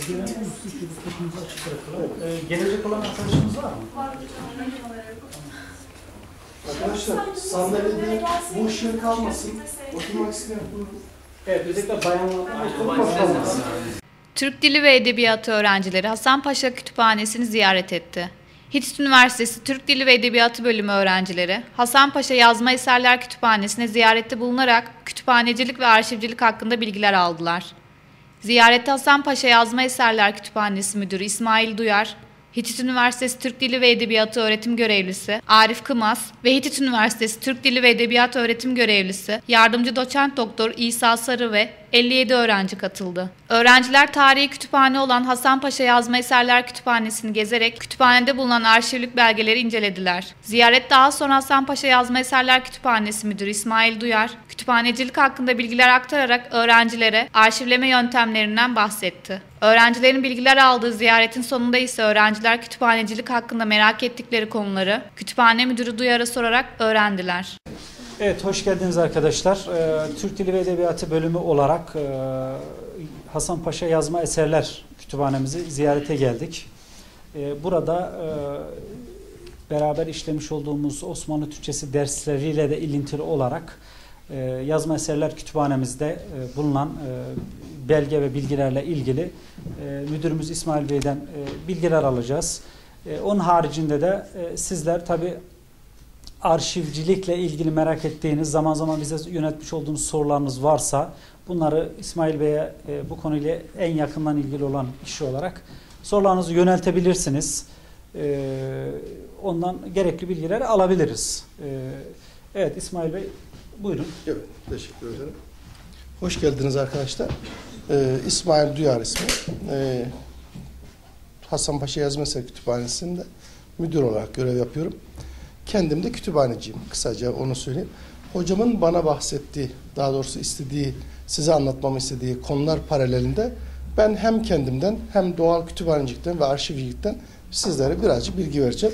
Gelecek olan arkadaşımız var mı? Arkadaşlar sandalyede boş yer kalmasın. Oturmak isteyen buyurun. Evet, özellikle bayanlar. Türk Dili ve Edebiyatı öğrencileri Hasanpaşa Kütüphanesi'ni ziyaret etti. HİTİS Üniversitesi Türk Dili ve Edebiyatı bölümü öğrencileri Hasanpaşa Yazma Eserler Kütüphanesi'ne ziyarette bulunarak kütüphanecilik ve arşivcilik hakkında bilgiler aldılar. Ziyarette Hasanpaşa Yazma Eserler Kütüphanesi Müdürü İsmail Duyar, HİTİS Üniversitesi Türk Dili ve Edebiyatı Öğretim Görevlisi Arif Kımaz ve HİTİS Üniversitesi Türk Dili ve Edebiyatı Öğretim Görevlisi Yardımcı Doçent Doktor İsa Sarı ve 57 öğrenci katıldı. Öğrenciler tarihi kütüphane olan Hasanpaşa Yazma Eserler Kütüphanesi'ni gezerek kütüphanede bulunan arşivlik belgeleri incelediler. Ziyaret daha sonra Hasanpaşa Yazma Eserler Kütüphanesi Müdürü İsmail Duyar, kütüphanecilik hakkında bilgiler aktararak öğrencilere arşivleme yöntemlerinden bahsetti. Öğrencilerin bilgiler aldığı ziyaretin sonunda ise öğrenciler kütüphanecilik hakkında merak ettikleri konuları Kütüphane Müdürü Duyar'a sorarak öğrendiler. Evet, hoş geldiniz arkadaşlar. Türk Dili ve Edebiyatı bölümü olarak Hasanpaşa Yazma Eserler Kütüphanemizi ziyarete geldik. Burada beraber işlemiş olduğumuz Osmanlı Türkçesi dersleriyle de ilintili olarak Yazma Eserler Kütüphanemizde bulunan belge ve bilgilerle ilgili Müdürümüz İsmail Bey'den bilgiler alacağız. Onun haricinde de sizler tabii arşivcilikle ilgili merak ettiğiniz, zaman zaman bize yöneltmiş olduğunuz sorularınız varsa bunları İsmail Bey'e bu konuyla en yakından ilgili olan kişi olarak sorularınızı yöneltebilirsiniz. Ondan gerekli bilgileri alabiliriz. Evet İsmail Bey, buyurun. Evet, teşekkür ederim. Hoş geldiniz arkadaşlar. İsmail Duyar ismi. Hasanpaşa Yazma Eserler Kütüphanesi'nde müdür olarak görev yapıyorum. Kendim de kütüphaneciyim. Kısaca onu söyleyeyim. Hocamın bana bahsettiği, daha doğrusu istediği, size anlatmamı istediği konular paralelinde ben hem kendimden hem doğal kütüphanecilikten ve arşivcilikten sizlere birazcık bilgi vereceğim.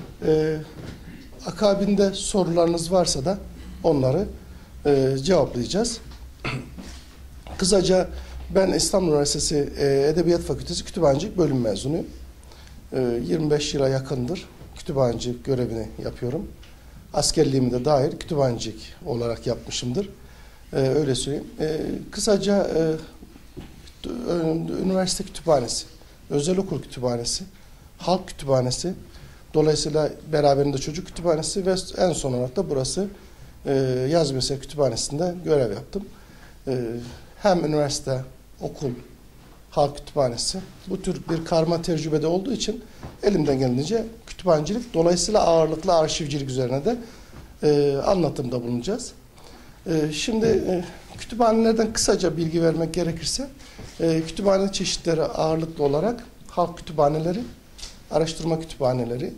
Akabinde sorularınız varsa da onları cevaplayacağız. Kısaca ben İstanbul Üniversitesi Edebiyat Fakültesi Kütüphanecilik bölüm mezunuyum. 25 yıla yakındır kütüphanecilik görevini yapıyorum. Askerliğimi de dair kütüphanecilik olarak yapmışımdır. Öyle söyleyeyim. Kısaca üniversite kütüphanesi, özel okul kütüphanesi, halk kütüphanesi, dolayısıyla beraberinde çocuk kütüphanesi ve en son olarak da burası Yazma Eserler Kütüphanesi'nde görev yaptım. Hem üniversite, okul, halk kütüphanesi bu tür bir karma tecrübede olduğu için elimden geldiğince kütüphanecilik, dolayısıyla ağırlıklı arşivcilik üzerine de anlatımda bulunacağız. Şimdi kütüphanelerden kısaca bilgi vermek gerekirse kütüphane çeşitleri ağırlıklı olarak halk kütüphaneleri, araştırma kütüphaneleri,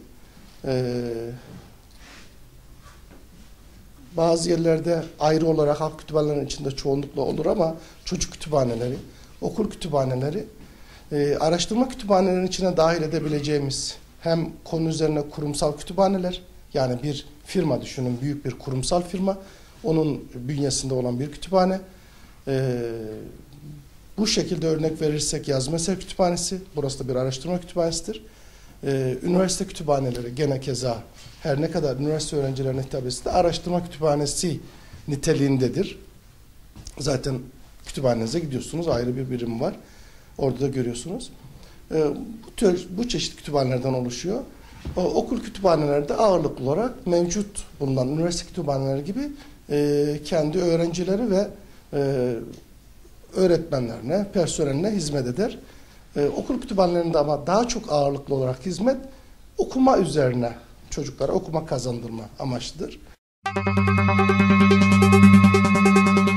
bazı yerlerde ayrı olarak halk kütüphanelerinin içinde çoğunlukla olur ama çocuk kütüphaneleri, okul kütüphaneleri, araştırma kütüphanelerinin içine dahil edebileceğimiz hem konu üzerine kurumsal kütüphaneler, yani bir firma düşünün, büyük bir kurumsal firma, onun bünyesinde olan bir kütüphane. Bu şekilde örnek verirsek Yazma Eserler Kütüphanesi, burası da bir araştırma kütüphanesidir. Üniversite kütüphaneleri gene keza her ne kadar üniversite öğrencilerine hitap etse de araştırma kütüphanesi niteliğindedir. Zaten kütüphanenize gidiyorsunuz, ayrı bir birim var. Orada da görüyorsunuz. Bu çeşit kütüphanelerden oluşuyor. Okul kütüphanelerde ağırlıklı olarak mevcut bulunan üniversite kütüphaneleri gibi kendi öğrencileri ve öğretmenlerine, personeline hizmet eder. Okul kütüphanelerinde ama daha çok ağırlıklı olarak hizmet okuma üzerine, çocuklara okuma kazandırma amaçlıdır.